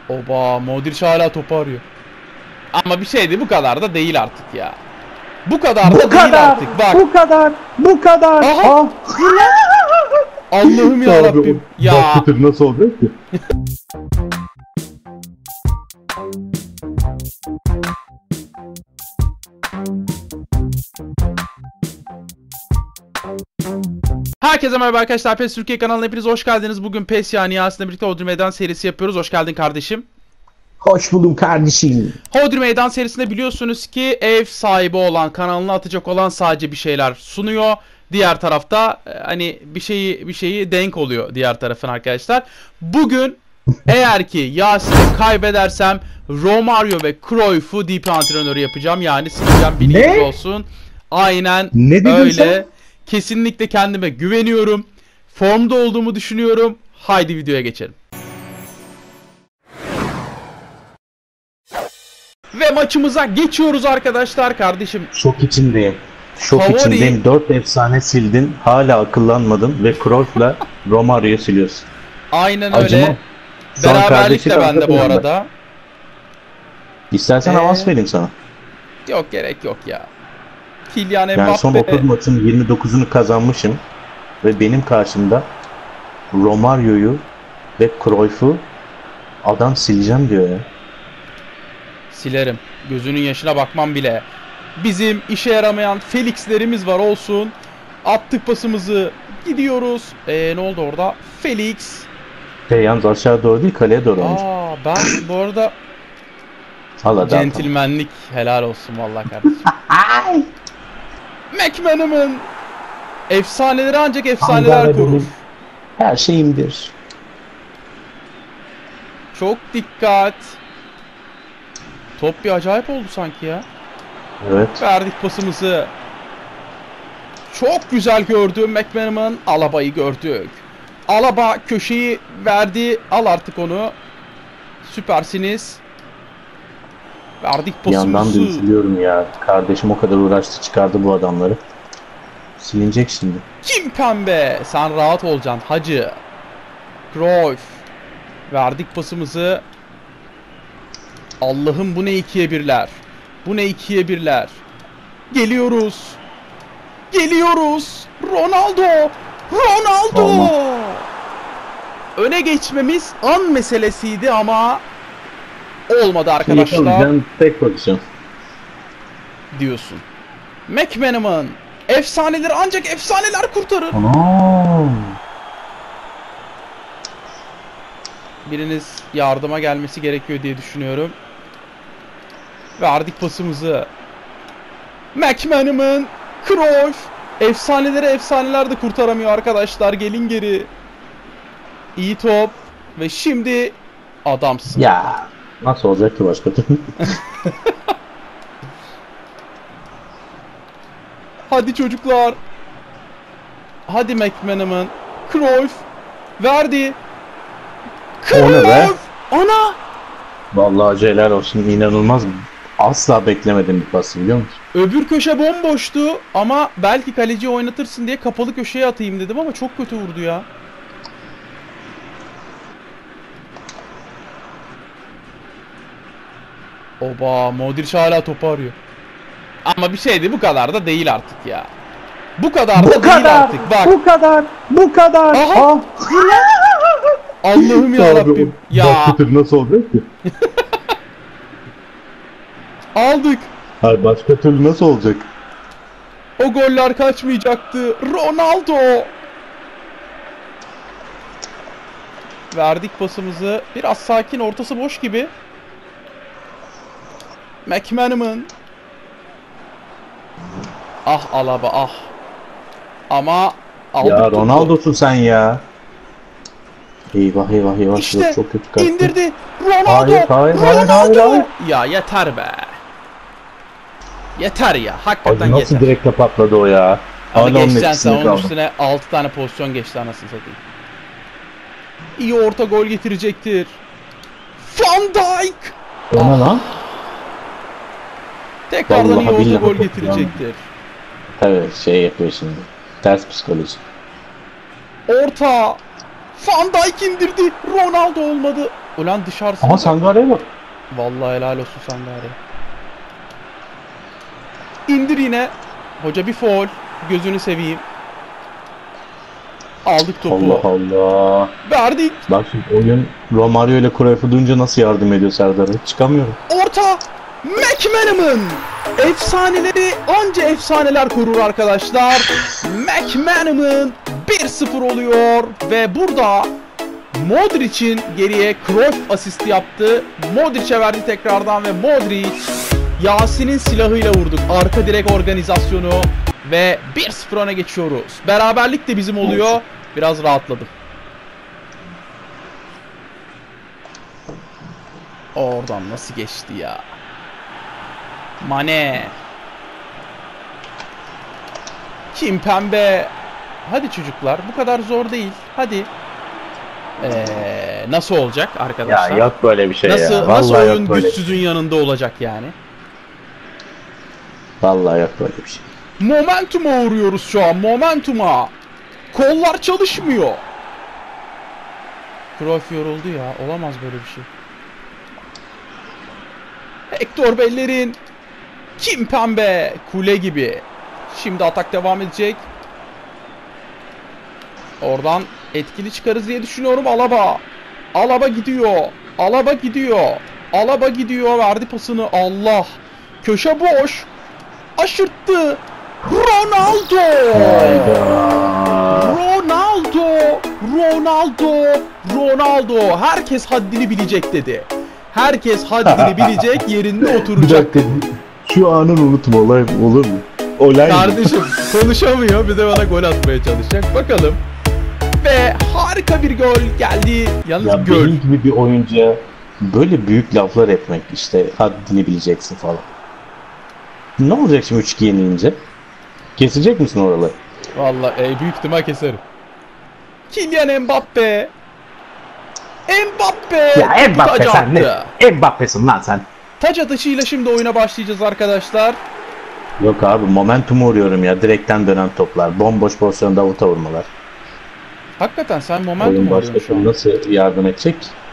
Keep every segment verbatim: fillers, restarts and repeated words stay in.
Oba, Modric hala topu arıyor. Ama bir şeydi, bu kadar da değil artık ya. Bu kadar Bu da kadar, değil artık bak. bu kadar, bu kadar. Aha. Ah. Allah'ım ya Abi Rabbim. o Ya. başka türlü nasıl olacak ki? Herkese merhaba arkadaşlar. PES Türkiye kanalına hepiniz hoş geldiniz. Bugün PES yani Yasin'le birlikte Hodri Meydan serisi yapıyoruz. Hoş geldin kardeşim. Hoş buldum kardeşim. Hodri Meydan serisinde biliyorsunuz ki ev sahibi olan, kanalına atacak olan sadece bir şeyler sunuyor. Diğer tarafta hani bir şeyi bir şeyi denk oluyor diğer tarafın arkadaşlar. Bugün eğer ki Yasin'i kaybedersem Romario ve Cruyff'u D P antrenörü yapacağım. Yani sileceğim, bilginiz olsun. Aynen Ne dedin öyle. sen? Kesinlikle kendime güveniyorum. Formda olduğumu düşünüyorum. Haydi videoya geçelim. Ve maçımıza geçiyoruz arkadaşlar kardeşim. Şok içindeyim. Şok Favori- içindeyim. Dört efsane sildin. Hala akıllanmadın ve Cruyff'la Romario'yu siliyorsun. Aynen Acımam. öyle. Şu an Beraberlik kardeşi de bende bu kanka arada. İstersen Ee? avans vereyim sana. Yok, gerek yok ya. Kylian Yani son Mbappe. otuz maçın yirmi dokuzunu kazanmışım. Ve benim karşımda Romario'yu ve Cruyff'u adam sileceğim diyor ya. Silerim. Gözünün yaşına bakmam bile. Bizim işe yaramayan Felix'lerimiz var olsun. Attık pasımızı. Gidiyoruz. Eee ne oldu orada? Felix. Şey, yalnız aşağı doğru değil, kaleye doğru olmuş. Aa, ben bu arada Al hadi. centilmenlik helal olsun vallahi kardeşim. McManaman. Efsaneleri ancak efsaneler Ankara korur. benim her şeyimdir. Çok dikkat. Top bir acayip oldu sanki ya. Evet. Verdik pasımızı. Çok güzel gördü McManaman. Alaba'yı gördük. Alaba köşeyi verdi. Al artık onu. Süpersiniz. Verdik Bir yandan da pasımızı. üzülüyorum ya. Kardeşim o kadar uğraştı, çıkardı bu adamları. Silinecek şimdi. Kim pembe? Sen rahat olacaksın hacı. Cruyff. Verdik pasımızı. Allah'ım, bu ne ikiye birler. Bu ne ikiye birler. Geliyoruz. Geliyoruz. Ronaldo. Ronaldo. Tamam. Öne geçmemiz an meselesiydi ama olmadı arkadaşlar Yakalayacağım tek pozisyon. diyorsun. McManaman. Efsaneler ancak efsaneler kurtarır. Anam. Biriniz yardıma gelmesi gerekiyor diye düşünüyorum. Verdik pasımızı. McManaman, Cruyff. Efsaneleri efsaneler de kurtaramıyor arkadaşlar. Gelin geri. İyi top. Ve şimdi adamsın. Ya nasıl olacak ki başka türlü? Hadi çocuklar. Hadi McManaman. Cruyff. Verdi. O ne be? Cruyff. Ana. Vallahi helal olsun, inanılmaz. Asla beklemedim bir pası, biliyor musun? Öbür köşe bomboştu ama belki kaleciyi oynatırsın diye kapalı köşeye atayım dedim ama çok kötü vurdu ya. Oba, Modric hala topu arıyor. Ama bir şeydi, bu kadar da değil artık ya. Bu kadar Bu da değil kadar, artık bak. bu kadar, bu kadar. Aha. Ah. Allah'ım ya Abi Rabbim. o Ya başka türlü nasıl olacak ki? aldık. Hayır, başka türlü nasıl olacak? O goller kaçmayacaktı. Ronaldo. Verdik pasımızı. Biraz sakin, ortası boş gibi. McManaman. Ah Alaba ah. Ama aldık Ya topu. Ronaldo'sun sen ya. Eyvah eyvah eyvah. İşte çok kötü kaçtı. indirdi. Ronaldo. Hayır, hayır, hayır, Ronaldo. hayır, hayır. Ya yeter be. Yeter ya. Hakikaten Abi nasıl yeter. direkte patladı o ya. Ama Hala onun geçeceksin sen, etkisinde onun kaldım. üstüne altı tane pozisyon geçti anasını satayım. İyi orta gol getirecektir. Van Dijk. O ne lan? Tekrardan Vallahi iyi orta billahi gol çok getirecektir. Tabii şey yapıyor şimdi. Ters psikoloji. Orta. Van Dijk indirdi. Ronaldo olmadı. Ulan dışarısında. Ama Sangare'ye bak. Vallahi helal olsun Sangare. İndir yine. Hoca bir foul. Gözünü seveyim. Aldık topu. Allah Allah. Verdik. Bak şimdi oyun Romario ile Cruyff'u duyunca nasıl yardım ediyor Serdar'a? Çıkamıyorum. Orta. McManaman. Efsaneleri anca efsaneler korur arkadaşlar. McManaman bir sıfır oluyor. Ve burada Modric'in geriye Cruyff asisti yaptı. Modric'e verdi tekrardan ve Modric Yasin'in silahıyla vurduk. Arka direk organizasyonu ve bir sıfır öne geçiyoruz. Beraberlik de bizim oluyor. Biraz rahatladım. Oradan nasıl geçti ya? Mane. Kimpembe. Hadi çocuklar, bu kadar zor değil. Hadi. Ee, nasıl olacak arkadaşlar? Ya yok böyle bir şey nasıl, ya. Nasıl Vallahi oyun yok böyle. güçsüzün yanında olacak yani? Vallahi yok böyle bir şey. Momentum'a uğruyoruz şu an. Momentum'a. Kollar çalışmıyor. Cruyff yoruldu ya. Olamaz böyle bir şey. Hector Bellerin. Kimpembe. Kule gibi. Şimdi atak devam edecek. Oradan etkili çıkarız diye düşünüyorum. Alaba. Alaba gidiyor. Alaba gidiyor. Alaba gidiyor. Verdi pasını. Allah. Köşe boş. Aşırttı. Ronaldo. Ronaldo. Ronaldo. Ronaldo. Herkes haddini bilecek dedi. Herkes haddini bilecek, yerinde oturacak. Bir dakika. Şu anın unutma olay olur mu? Olay Kardeşim konuşamıyor, bir de bana gol atmaya çalışacak. Bakalım. Ve harika bir gol geldi. Yalnız ya gol. benim gibi bir oyuncuya böyle büyük laflar etmek, işte haddini bileceksin falan. Ne olacak şimdi üç iki yenilince? Kesecek misin oraları? Vallahi e, büyük ihtimal keserim. Kylian Mbappe. Mbappe. Ya Mbappe Taç sen attı. ne? Mbappe'sin lan sen. Taç atışıyla şimdi oyuna başlayacağız arkadaşlar. Yok abi, momentumu uğruyorum ya. Direkten dönen toplar. Bomboş pozisyonda avuta vurmalar. Hakikaten sen momentum Oyun arıyorsun şu başkası an. nasıl yardım edecek?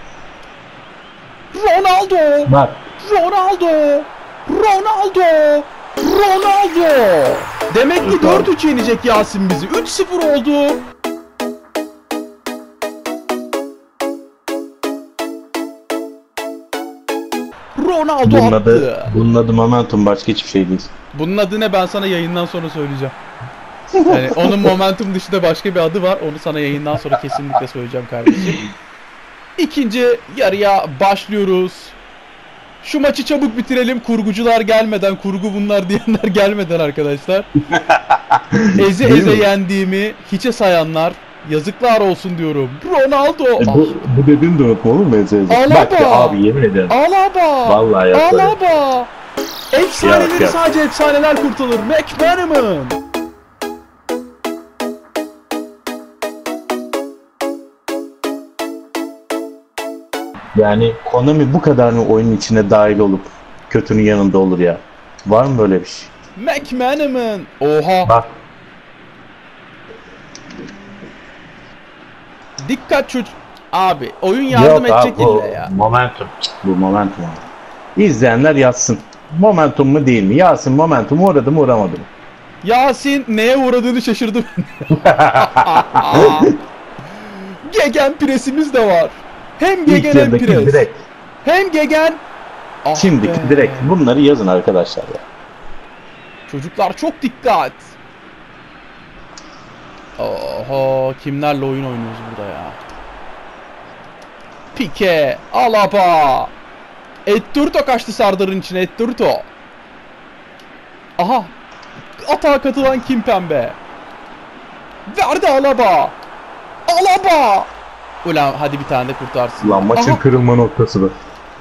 Ronaldo. Bak. Ronaldo. Ronaldo. Ronaldo. Demek ki dört üç yenecek Yasin bizi. üç sıfır oldu. Ronaldo Bunun attı. adı, bunun adı momentum, başka hiçbir şey değil. Bunun adı ne, ben sana yayından sonra söyleyeceğim. Yani onun momentum dışında başka bir adı var. Onu sana yayından sonra kesinlikle söyleyeceğim kardeşim. İkinci yarıya başlıyoruz. Şu maçı çabuk bitirelim. Kurgucular gelmeden, kurgu bunlar diyenler gelmeden arkadaşlar. Eze eze yendiğimi hiçe sayanlar, yazıklar olsun diyorum. Ronaldo. E bu, bu dediğin de unutma olur mu Eze Eze? Alaba. Bak ya abi, yemin ederim. Alaba. Vallahi yaparım. Alaba. Efsaneleri Yok, yok. sadece efsaneler kurtarır. McManaman. Yani Konami bu kadar mı oyunun içine dahil olup kötünün yanında olur ya? Var mı böyle bir şey? McManaman. Oha. Bak. Dikkat çocuk. Abi oyun yardım Yok edecek abi, bu illa ya. momentum. Bu momentum abi. İzleyenler yazsın. Momentum mu değil mi? Yazsın, momentum uğradı mı uğramadı mı? Yasin neye uğradığını şaşırdım. Gegen presimiz de var. Hem İlk Gegen hem yarıdaki pres. direkt. Hem Gegen. Ah Şimdiki be. direkt. Bunları yazın arkadaşlar ya. Çocuklar çok dikkat. Oho, kimlerle oyun oynuyoruz burada ya. Pique, Alaba. Etturto kaçtı Serdar'ın içine, Etturto. Aha. Atağa katılan Kimpembe. Verdi Alaba. Alaba. Ulan hadi bir tane de kurtarsın. Lan maçın Aha, kırılma noktası bu.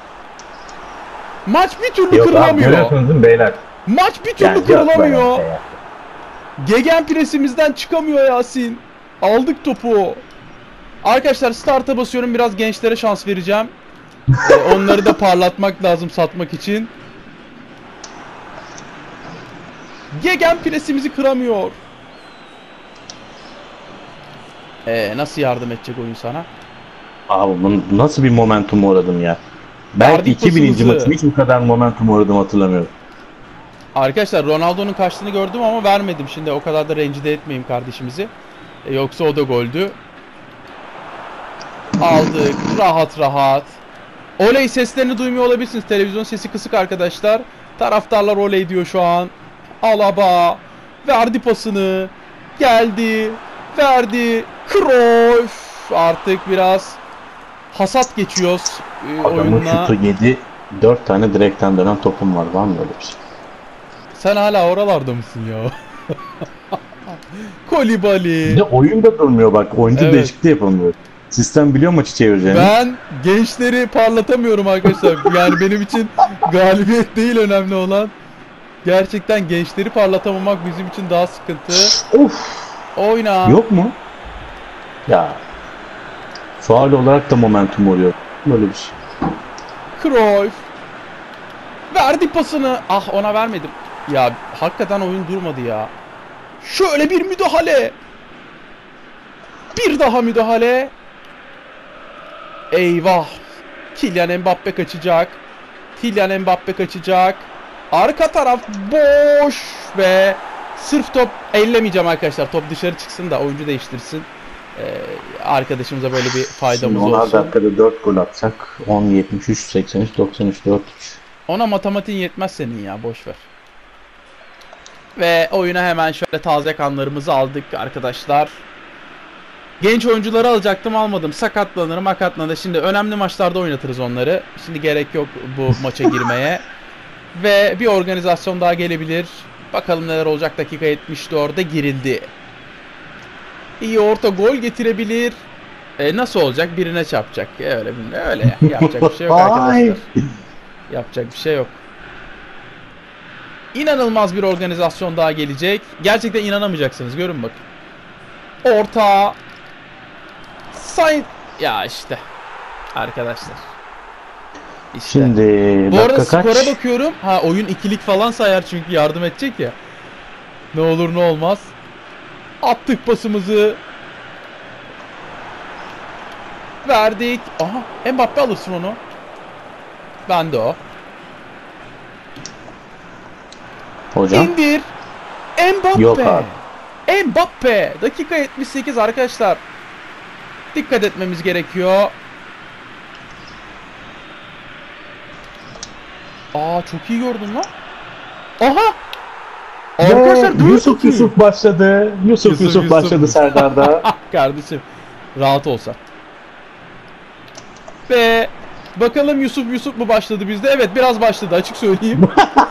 maç bir türlü Yok abi, kırılamıyor. görüyorsunuz değil mi beyler? Maç bir türlü Yani yok böyle kırılamıyor. bir şey ya. Gegen presimizden çıkamıyor Yasin. Aldık topu. Arkadaşlar start'a basıyorum. Biraz gençlere şans vereceğim. Ee, onları da parlatmak lazım satmak için. Gegen presimizi kıramıyor. Ee, nasıl yardım edecek oyun sana? Abi bunu nasıl bir momentum uğradım ya. Belki Verdik iki bininci pasımızı. maçım hiç bu kadar momentum uğradım hatırlamıyorum. Arkadaşlar Ronaldo'nun kaçtığını gördüm ama vermedim. Şimdi o kadar da rencide etmeyeyim kardeşimizi. E, yoksa o da goldü. Aldık rahat rahat. Oley seslerini duymuyor olabilirsiniz. Televizyon sesi kısık arkadaşlar. Taraftarlar oley diyor şu an. Alaba verdi pasını. Geldi. Verdi. Cruyff. Artık biraz hasat geçiyoruz e, Adamın oyunla. şutu yedi. dört tane direkten dönen topum var. Var mı öyle bir şey? Sen hala oralarda mısın ya? Kolibali. Bir de oyun da durmuyor bak. Oyuncu Evet. değişikliği yapamıyor. Sistem biliyor maçı çevireceğini. Ben gençleri parlatamıyorum arkadaşlar. Yani benim için galibiyet değil önemli olan. Gerçekten gençleri parlatamamak bizim için daha sıkıntı. Of. Oyna. Yok mu? Ya. Faal olarak da momentum oluyor. Böyle bir şey. Cruyff. Verdi pasını. Ah ona vermedim. Ya hakikaten oyun durmadı ya. Şöyle bir müdahale. Bir daha müdahale. Eyvah. Kylian Mbappe kaçacak. Kylian Mbappe kaçacak. Arka taraf boş ve sırf top ellemeyeceğim arkadaşlar. Top dışarı çıksın da oyuncu değiştirsin. Ee, arkadaşımıza böyle bir faydamız Şimdi onar olsun. dakikada dört gol atsak on, yetmiş üç, seksen üç, doksan üç, dört üç. Ona matematiğin yetmez senin ya, boş ver. Ve oyuna hemen şöyle taze kanlarımızı aldık arkadaşlar. Genç oyuncuları alacaktım, almadım. Sakatlanır makatlanır. Şimdi önemli maçlarda oynatırız onları. Şimdi gerek yok bu maça girmeye. Ve bir organizasyon daha gelebilir. Bakalım neler olacak. Dakika yetmiş dörde girildi. İyi orta gol getirebilir. E, nasıl olacak? Birine çarpacak. Öyle öyle. Yapacak bir şey yok arkadaşlar. Yapacak bir şey yok. İnanılmaz bir organizasyon daha gelecek. Gerçekten inanamayacaksınız. Görün bakın. Orta. Say ya işte. Arkadaşlar. İşte. Şimdi Bu arada dakika kaç? skora bakıyorum. Ha oyun ikilik falan sayar çünkü yardım edecek ya. Ne olur ne olmaz. Attık pasımızı. Verdik. Aha Mbappe alırsın onu. Ben de o. Hocam. İndir. Mbappe. Yok abi. Mbappe. Dakika yetmiş sekiz arkadaşlar. Dikkat etmemiz gerekiyor. Aa çok iyi gördün lan. Aha. Arkadaşlar Ve dört Yusuf iki. Yusuf başladı. Yusuf Yusuf, Yusuf, Yusuf. başladı Serdar'da. Kardeşim rahat olsa. Ve bakalım Yusuf Yusuf mu başladı bizde? Evet biraz başladı, açık söyleyeyim.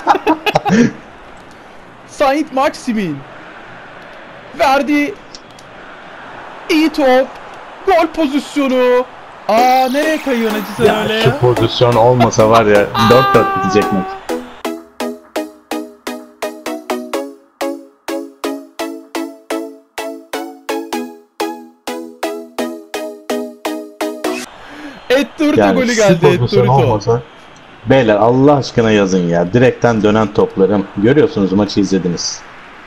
Saint Maximin verdi. İyi top. Gol pozisyonu. Aa nereye kayıyorsun Hacı sen Ya öyle şu ya? pozisyon olmasa var ya dört dört bitecek maç. Etturito Yani golü şu geldi. pozisyon Etturito. olmasa. Beyler Allah aşkına yazın ya. Direkten dönen toplarım. Görüyorsunuz maçı izlediniz.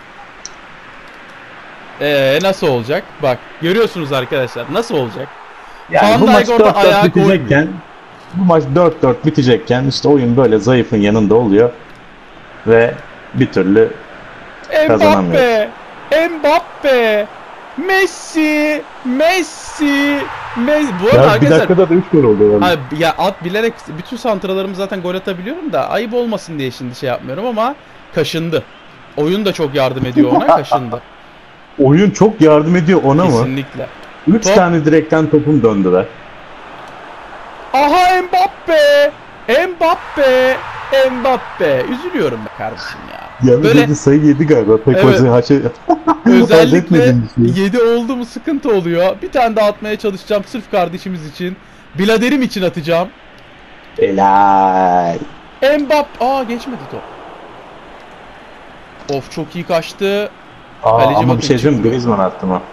Ee nasıl olacak? Bak görüyorsunuz arkadaşlar nasıl olacak? Yani Van bu maç Dijk orada dört dört ayağı bitecekken bu maç dört dört bitecekken işte oyun böyle zayıfın yanında oluyor ve bir türlü Mbappe, Mbappe, Messi, Messi, Messi. Bu arada ya bir arkadaşlar dakikada da üç gol oldu yani. ha, ya at bilerek bütün santralarımı zaten gol atabiliyorum da ayıp olmasın diye şimdi şey yapmıyorum ama kaşındı. Oyun da çok yardım ediyor ona, kaşındı. Oyun çok yardım ediyor ona mı? Kesinlikle. üç Top. tane direkten topum döndü be. Aha Mbappe, Mbappe, Mbappe. Üzülüyorum be kardeşim ya. Ya Böyle böyle sayı yedi galiba. Pek Evet. evet. haçı özellikle halletmedim bir şey. yedi oldu mu sıkıntı oluyor. Bir tane daha atmaya çalışacağım sırf kardeşimiz için. Biladerim için atacağım. Helal. Mbappe. Aa geçmedi top. Of çok iyi kaçtı. Aa, Kaleci ama bakın bir şey söyleyeyim mi? çıkmıyor. Griezmann attı mı?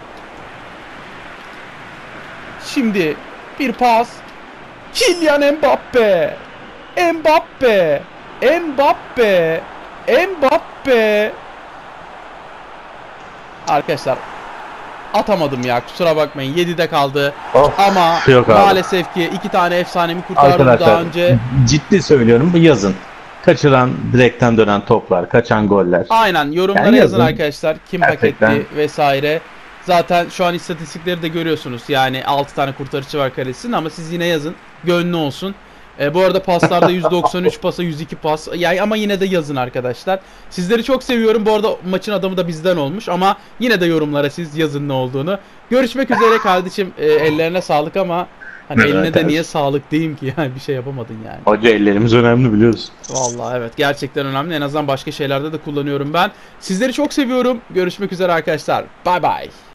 Şimdi bir pas. Kylian Mbappe. Mbappe. Mbappe. Mbappe. Arkadaşlar atamadım ya, kusura bakmayın. yedide kaldı. Of, Ama yok abi. maalesef ki iki tane efsanemi kurtardım Arkadaşlar daha önce. ciddi söylüyorum, bu yazın. Kaçıran direkten dönen toplar, kaçan goller. Aynen, yorumlara Yani yazın yazın. arkadaşlar. Kim Gerçekten. hak etti vesaire. Zaten şu an istatistikleri de görüyorsunuz. Yani altı tane kurtarıcı var kalesinin, ama siz yine yazın. Gönlü olsun. E, bu arada paslarda yüz doksan üç pasa yüz iki pas. Yani ama yine de yazın arkadaşlar. Sizleri çok seviyorum. Bu arada maçın adamı da bizden olmuş, ama yine de yorumlara siz yazın ne olduğunu. Görüşmek üzere kardeşim. E, ellerine sağlık, ama hani Evet, eline de evet. niye sağlık diyeyim ki, yani bir şey yapamadın yani. Hoca ellerimiz önemli, biliyorsun. Vallahi evet, gerçekten önemli. En azından başka şeylerde de kullanıyorum ben. Sizleri çok seviyorum. Görüşmek üzere arkadaşlar. Bay bay.